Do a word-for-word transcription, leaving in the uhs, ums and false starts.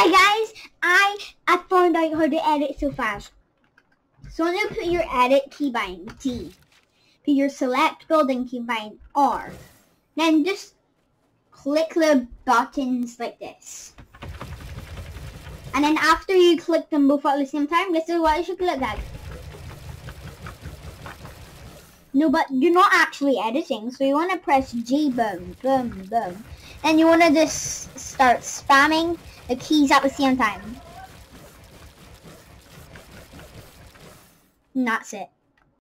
Hi guys, I I found out how to edit so fast. So when you put your edit keybind T, put your select building keybind R, then just click the buttons like this. And then after you click them both at the same time, this is what it should look like. No, but you're not actually editing, so you want to press G, boom, boom, boom. And you want to just start spamming the keys at the same time. And that's it.